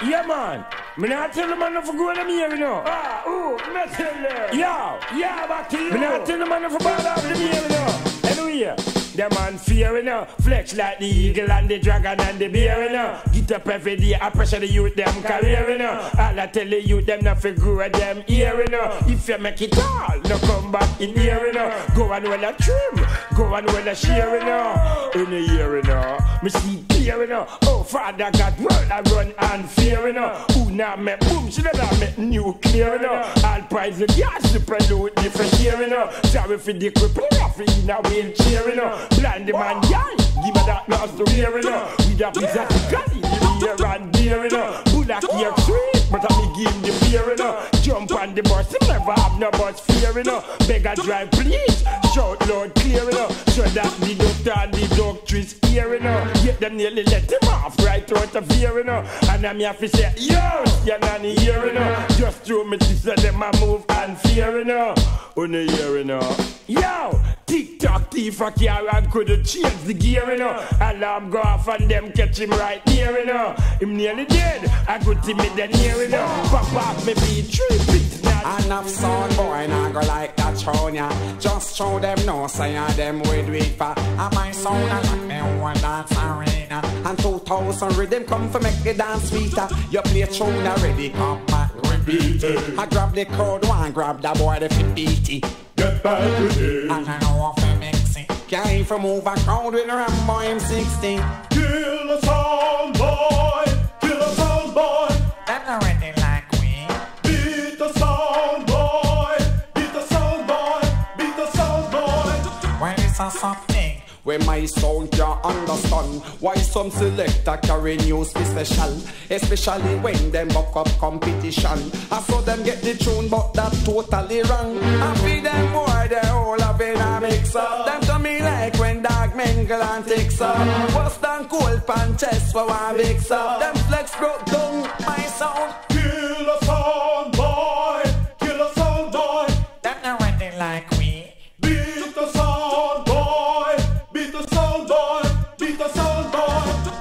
Yeah, man. Me not tell the man not for go in here, you know. Ah, ooh, me tell them. Yo, yeah, back to you. Me not tell the man not for ball off the here, you know. Anyway, the man fear, you know. Flex like the eagle and the dragon and the bear, you know. Get up every day, I pressure the youth, them career, you know. All I tell the youth, them not for grow them ear, you know. If you make it all, no come back in here, you know. Go and well a trim, go and well a share, you know. In the year, you know. Me see clear, you know. Oh, Father God, world I run and fear, you know. Who now make boom, she not make nuclear, you know. All prize the gas, the prelude, different here, you know. Sorry for the cripple, off in a wheelchair, you know. Blind the man, yeah, give me that lost to wear, you know. With a piece of gully, here and there, you know. Bullock here sweet, but I me give him the fear, you know. Jump on the bus, he never have no bus fear, you know. Beggar drive, please, shout loud, clear, you know. So that the doctor and the doctress here, you know. Get them nearly let him off right out of here, you know. And I'm here to say, yo, you're not here, you know. Just throw me to say them a move and fear, you know. On the year, you know. Yo, TikTok thief a car and couldn't change the gear, you know. Alarm go off and them catch him right there, you know. Him nearly dead, I could see me then here, you know. Pop off me be 3 feet. Enough son boy, now go like that show ya. Just show them no say them with weak for. And my sound I like me one dance arena. And 2000 rhythm come for make the dance sweeter. You play tune already, come back, repeat it. I grab the crowd, one grab the boy, the 50. Get back with it. And I know if I mix it. Came from over crowd with a Rambo M16. Kill a sound boy, kill a sound boy. Them not ready like we. Beat the sound boy, beat the sound boy, beat the sound boy. When it's a something where my sound can't understand why some selector carry news be special, especially when them buck up competition. I saw them get the tune but that totally wrong. I feed them boy they all up in a mix up. Them to me like when dog mingle and takes up. Bust and cold pan chest for one mix up. Them flex broke down my sound. Kill a sound boy, kill a sound boy. Them not ready like we. Beat the sound boy, beat the sound boy, beat the sound boy.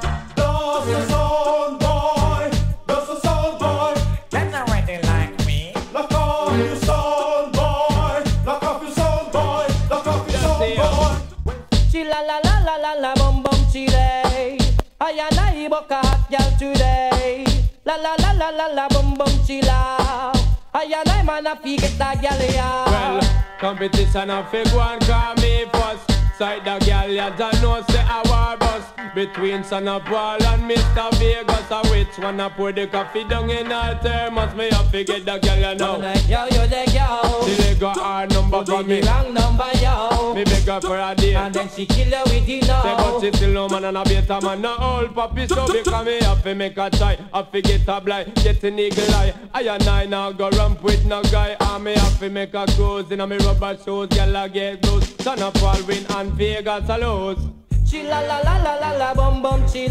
That's the sound boy, that's the sound boy. Them not ready like we. Lock off your sound boy, lock off your sound boy, lock off your sound boy. Chilla la la la la la bum bum chile. I and I book a hot girl today. La la la la la la bum bum chilla. I and I man a fi get that girl ya. Well, competition a fi go and call me first. Side the girl ya don't know say a war bus. Between Son of Paul and Mr. Vegas, a which one a pour the coffee down in her thermos. Me a fi get the girl ya know. Yo, you the girl. She leg got hard number for me. Wrong number, yo. Me beg her for a date. And then she kill her with you now. Say but she still no man and a better man. No old puppy so because me have to make a try. Have to get a blind, get an eagle eye. I and I now go ramp with no guy. And me have to make a cruise in a me rubber shoes. Girl a get loose. Son of Paul win and Vegas a lose. Chilla la la la la la bum bum chile.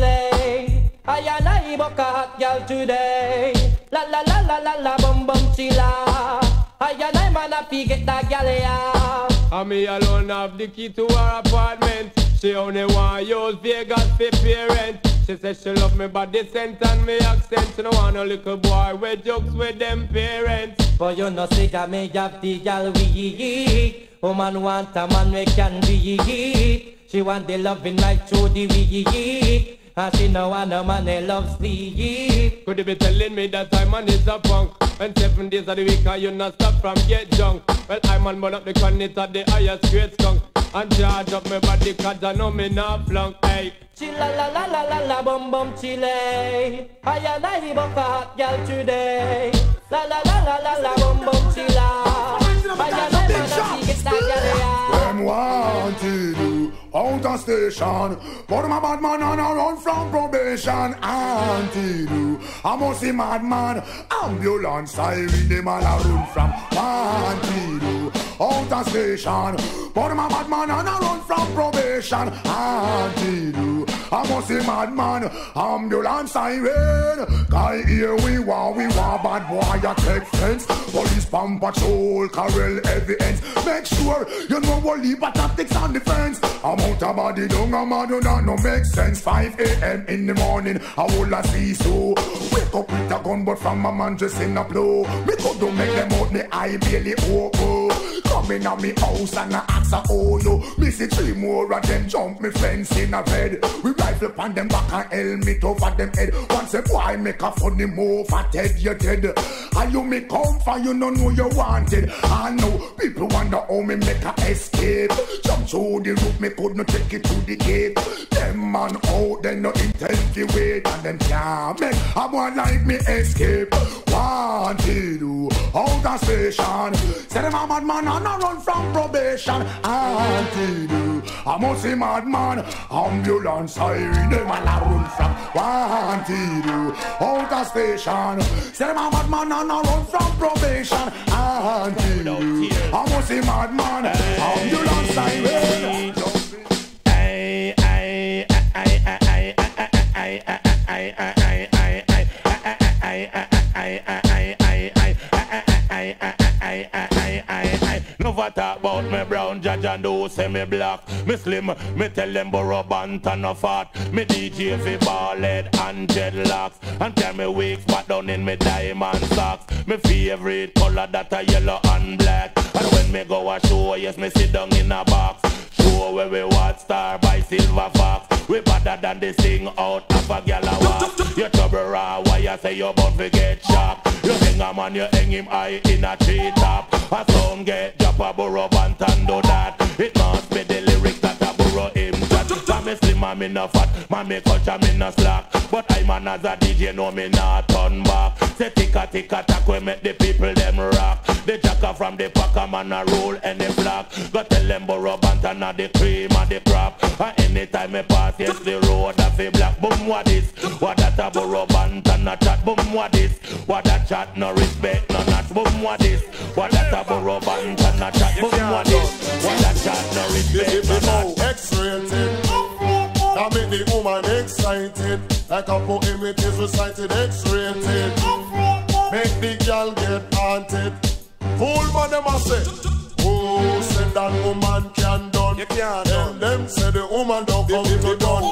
I and I book a hot girl today. La la la la la la bum bum chilla. I and I man a fi get that girl ya. And me alone have the key to her apartment. She only want use Vegas for parent. She says she love me body scent and me accent. She don't want a little boy with jokes with them parents. But you know say that me have the girl we. Woman want a man we can be. She want the loving right through the week. And she no want a man who loves sleep. Could you be telling me that I'm man is a punk? When 7 days of the week and you not stop from get drunk. Well I'm on burn up the connect at the highest grade skunk. And charge up my body cause I know me not flunk. Hey. Chilla la la la la la bum bum chile. I and I book a hot girl today. La la la la la la bum bum chilla. I and I man a get that girl ya. Them wanted you out of station, but my bad man and I run from probation. Anti-do, I must see madman. Ambulance siren, them all a run from. Anti-do, out of station, but my bad man and I run from probation. Anti-do, I must say madman, ambulance siren. Guy here we want bad boy I take fence. Police pump patrol, Carol evidence. Make sure you know what leave tactics on the fence. I'm out of body, don't go mad, that no make sense. 5 a.m. in the morning, I will see so. Wake up with a gun, but from my man just in a blow. Me could do make them out, me eye barely open. Come in at me house and I ask a oh yo. Me see 3 more of them jump me fence in a bed. We rifle pan them back and helmet over them head. Once a boy make a funny move, I dead you dead. And you me come for you no know you wanted. I know people wonder how me make a escape. Jump through the roof, me could not take it to the gate. Them man out, they no intend to wait. And them can't make a boy like me escape. Wanted you out of station. Say them a madman and I run from probation. Wanted you, I must say madman. Ambulance siren, them all a run from. Wanted you out of station. Say them a madman and I run from probation. Wanted you, I must say madman. Ambulance siren. Never talk about me brown judge and do say me black. Me slim, me tell them borrow bant and no fat. Me DJ fi ball head and dreadlocks. And tell me wigs pat down in me diamond socks. Me favorite color that a yellow and black. And when me go a show, yes me sit down in a box. Show where we watch star by Silver Fox. We better than this thing out of a gal a walk. You trouble raw, why you say you bound to get shocked? You hang a man, you hang him high in a tree top. A sound get drop a burrow band and do that. It must be the lyrics that a burrow him chat. Man me slim, man me no fat, man me culture, me no slack. But I man as a DJ know me not turn back. Say ticka ticka tack we make the people them rock. The jacker from the packer man a roll any block. Go tell them burrow band and the cream and the crap. And anytime me pass yes the road a fi black. Boom what this? What that a burrow band and a chat? Boom what this? What that chat no respect no not? Boom what this? What that a burrow band and a chat? Boom what this? What that chat no respect no not? X-rated. That make the woman excited. Like a poem it is recited. X-rated. Make the girl get haunted. Fool man them a say, oh, say that woman can done. You can't done. Them say the woman don't come to done.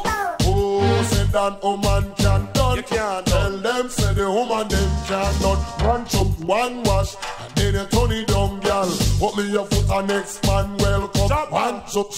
Oh, say that woman can done. You can't done. Them say the woman them can done. One chop, one wash, and then you turn it down, girl. Put me your foot and next man welcome. One chop,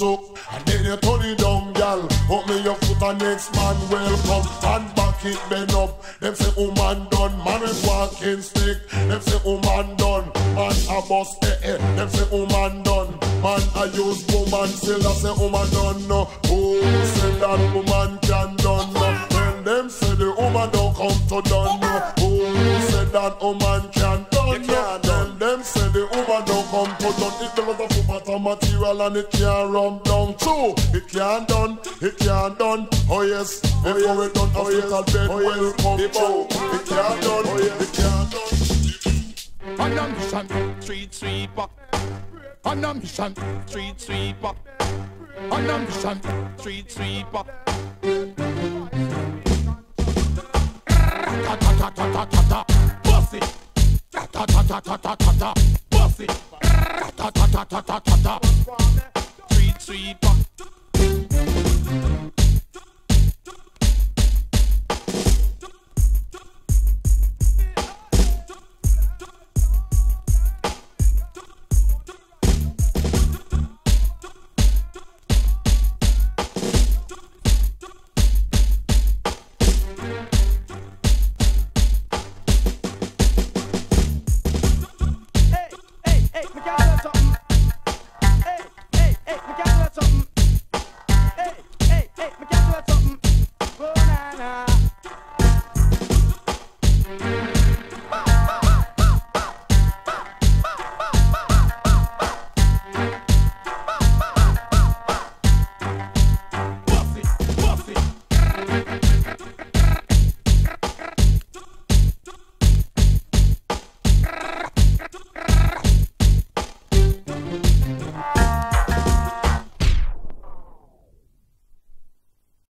and then you turn it down, girl. Put me your foot and next man welcome. And back it bend up. Them say woman done. Man with walking stick. Them say woman done. Man a bust them say woman done. Man I use woman still I say woman done no. Oh say that woman can done no. Then them say the woman don't come to done no. Oh say that woman can done no. Then them say the woman don't come to done. It don't have a matter material and it can't run down too. It can't done, it can't done. Oh yes, before it done, oh yes, bed will come true. It can't done, it can't done. On a mission, street sweeper. On a mission, street sweeper. On a mission, street sweeper. Ta-ta-ta-ta-ta-ta, bossy. Ta-ta-ta-ta-ta-ta, bossy. Ta-ta-ta-ta-ta-ta, street sweeper.